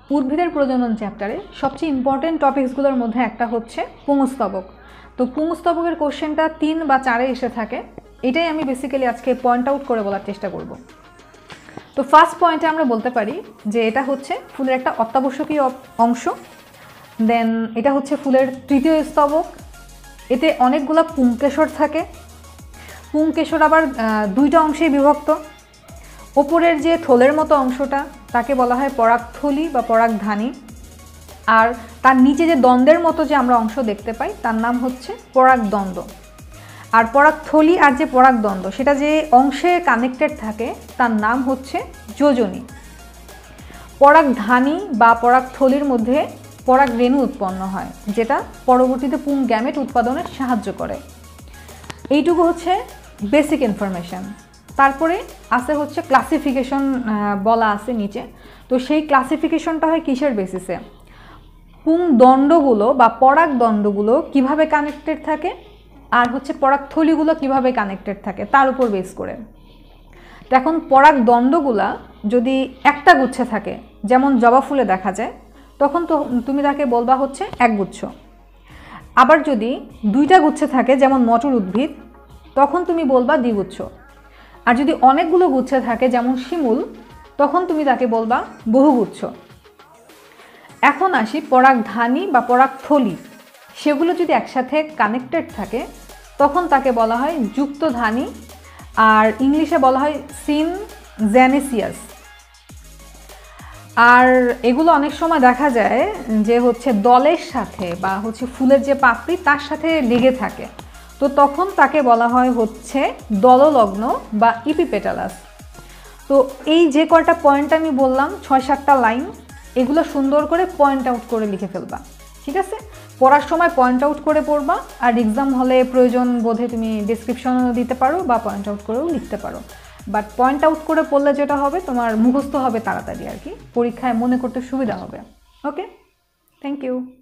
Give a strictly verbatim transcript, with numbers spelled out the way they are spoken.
উদ্ভিদের প্রজনন চ্যাপ্টারে সবচেয়ে ইম্পর্টেন্ট টপিকসগুলোর মধ্যে একটা হচ্ছে পুংস্তবক। তো পুংস্তবকের কোশ্চেনটা তিন বা চারে এসে থাকে, এটাই আমি বেসিক্যালি আজকে পয়েন্ট আউট করে বলার চেষ্টা করব। তো ফার্স্ট পয়েন্টে আমরা বলতে পারি যে এটা হচ্ছে ফুলের একটা অত্যাবশ্যকীয় অংশ। দেন এটা হচ্ছে ফুলের তৃতীয় স্তবক, এতে অনেকগুলো পুংকেশর থাকে। পুংকেশর আবার দুইটা অংশে বিভক্ত। ওপরের যে থলের মতো অংশটা তাকে বলা হয় পরাগথলি বা পরাগধানী, আর তার নিচে যে দ্বন্দ্বের মতো যে আমরা অংশ দেখতে পাই তার নাম হচ্ছে পরাগদণ্ড। আর পরাগথলি আর যে পরাগদণ্ড সেটা যে অংশে কানেক্টেড থাকে তার নাম হচ্ছে যোজনী। পরাগধানী বা পরাগথলির মধ্যে পরাগরেণু উৎপন্ন হয়, যেটা পরবর্তীতে পুং গ্যামেট উৎপাদনে সাহায্য করে। এইটুকু হচ্ছে বেসিক ইনফরমেশন। তারপরে আছে হচ্ছে ক্লাসিফিকেশন বলা আছে নিচে। তো সেই ক্লাসিফিকেশনটা হয় কিসের বেসিসে? পুং দণ্ডগুলো বা পরাগদণ্ডগুলো কিভাবে কানেক্টেড থাকে আর হচ্ছে পরাগথলিগুলো কিভাবে কানেক্টেড থাকে তার উপর বেস করে। তো এখন পরাগদণ্ডগুলা যদি একটা গুচ্ছে থাকে, যেমন জবা ফুলে দেখা যায়, তখন তো তুমি তাকে বলবা হচ্ছে একগুচ্ছ। আবার যদি দুইটা গুচ্ছে থাকে, যেমন মটর উদ্ভিদ, তখন তুমি বলবা দ্বিগুচ্ছ। আর যদি অনেকগুলো গুচ্ছে থাকে, যেমন শিমুল, তখন তুমি তাকে বলবা বহুগুচ্ছ। এখন আসি পরাগধানী বা পরাগথলি, সেগুলো যদি একসাথে কানেক্টেড থাকে তখন তাকে বলা হয় যুক্তধানী, আর ইংলিশে বলা হয় সিনজেনেসিয়াস। আর এগুলো অনেক সময় দেখা যায় যে হচ্ছে দলের সাথে বা হচ্ছে ফুলের যে পাপড়ি তার সাথে লেগে থাকে, তো তখন তাকে বলা হয় হচ্ছে দললগ্ন বা ইপিপেটালাস। তো এই যে কয়টা পয়েন্ট আমি বললাম, ছয় সাতটা লাইন, এগুলো সুন্দর করে পয়েন্ট আউট করে লিখে ফেলবা, ঠিক আছে? পড়ার সময় পয়েন্ট আউট করে পড়বা, আর এক্সাম হলে প্রয়োজন বোধে তুমি ডেসক্রিপশনও দিতে পারো বা পয়েন্ট আউট করেও লিখতে পারো। বাট পয়েন্ট আউট করে পড়লে যেটা হবে, তোমার মুখস্থ হবে তাড়াতাড়ি, আর কি পরীক্ষায় মনে করতে সুবিধা হবে। Okay, thank you.